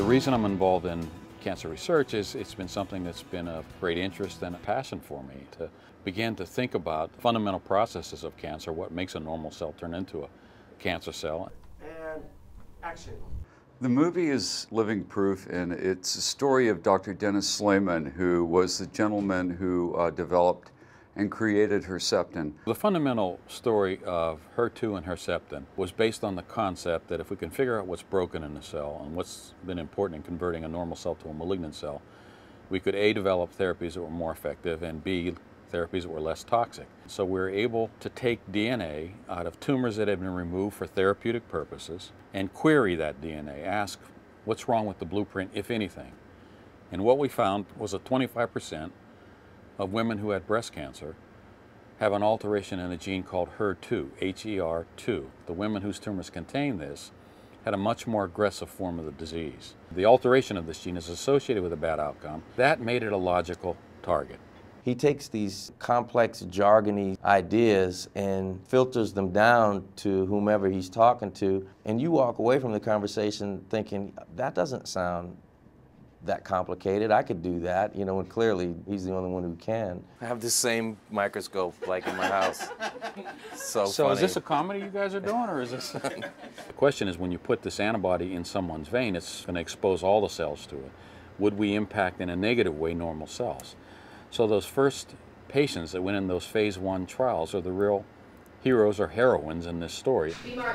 The reason I'm involved in cancer research is it's been something that's been of great interest and a passion for me to begin to think about fundamental processes of cancer, what makes a normal cell turn into a cancer cell. And action. The movie is living proof, and it's a story of Dr. Dennis Slamon, who was the gentleman who developed and created Herceptin. The fundamental story of HER2 and Herceptin was based on the concept that if we can figure out what's broken in the cell and what's been important in converting a normal cell to a malignant cell, we could A, develop therapies that were more effective, and B, therapies that were less toxic. So we were able to take DNA out of tumors that had been removed for therapeutic purposes and query that DNA, ask what's wrong with the blueprint, if anything. And what we found was that 25% of women who had breast cancer have an alteration in a gene called HER2, H-E-R-2. The women whose tumors contain this had a much more aggressive form of the disease. The alteration of this gene is associated with a bad outcome. That made it a logical target. He takes these complex, jargony ideas and filters them down to whomever he's talking to, and you walk away from the conversation thinking, that doesn't sound that complicated. I could do that, you know, and clearly he's the only one who can. I have this same microscope like in my house. So funny. Is this a comedy you guys are doing, or is this? The question is, when you put this antibody in someone's vein, it's going to expose all the cells to it. Would we impact in a negative way normal cells? So those first patients that went in those phase 1 trials are the real heroes or heroines in this story.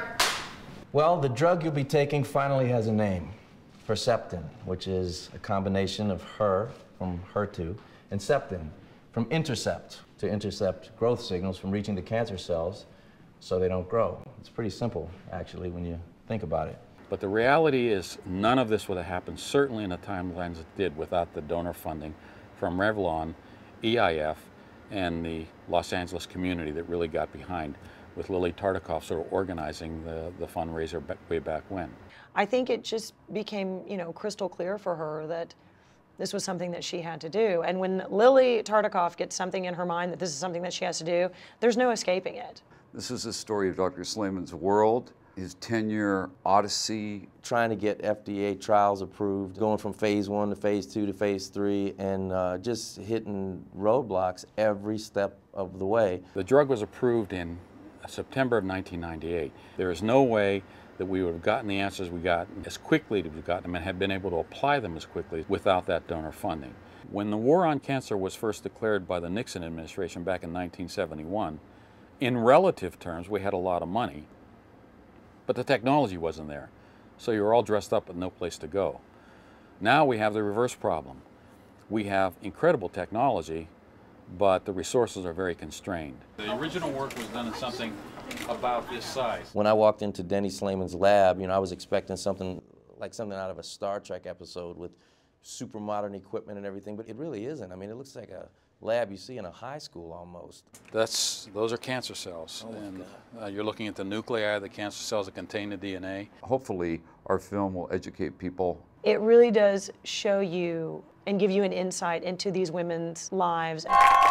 Well, the drug you'll be taking finally has a name. Herceptin, which is a combination of her, from HER2, and septin, from intercept, to intercept growth signals from reaching the cancer cells so they don't grow. It's pretty simple, actually, when you think about it. But the reality is none of this would have happened, certainly in the timelines it did, without the donor funding from Revlon, EIF, and the Los Angeles community that really got behind, with Lily Tartikoff sort of organizing the fundraiser way back when. I think it just became, you know, crystal clear for her that this was something that she had to do. And when Lily Tartikoff gets something in her mind that this is something that she has to do, there's no escaping it. This is a story of Dr. Slamon's world, his 10-year odyssey. Trying to get FDA trials approved, going from phase 1 to phase 2 to phase 3, and just hitting roadblocks every step of the way. The drug was approved in September of 1998. There is no way that we would have gotten the answers we got as quickly as we got them and have been able to apply them as quickly without that donor funding. When the war on cancer was first declared by the Nixon administration back in 1971, in relative terms we had a lot of money, but the technology wasn't there. So you were all dressed up with no place to go. Now we have the reverse problem. We have incredible technology, but the resources are very constrained. The original work was done in something about this size. When I walked into Dennis Slamon's lab, you know, I was expecting something out of a Star Trek episode with super modern equipment and everything, but it really isn't. I mean, it looks like a lab you see in a high school almost. Those are cancer cells. Oh, and you're looking at the nuclei of the cancer cells that contain the DNA. Hopefully, our film will educate people. It really does show you and give you an insight into these women's lives.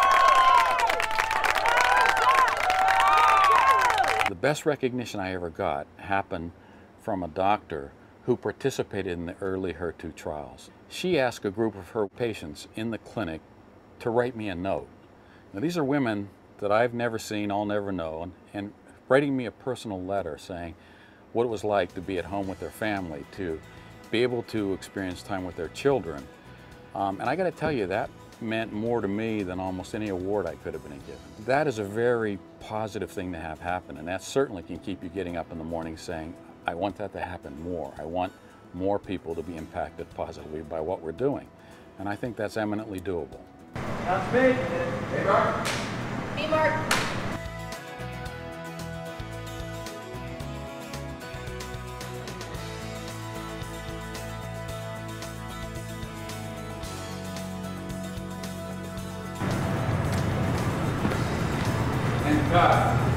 The best recognition I ever got happened from a doctor who participated in the early HER2 trials. She asked a group of her patients in the clinic to write me a note. Now, these are women that I've never seen, I'll never know, and writing me a personal letter saying what it was like to be at home with their family, to be able to experience time with their children. And I got to tell you, that meant more to me than almost any award I could have been given. That is a very positive thing to have happen, and that certainly can keep you getting up in the morning saying, I want that to happen more. I want more people to be impacted positively by what we're doing. And I think that's eminently doable. That's me. Hey, Mark. Me, Mark. And cut.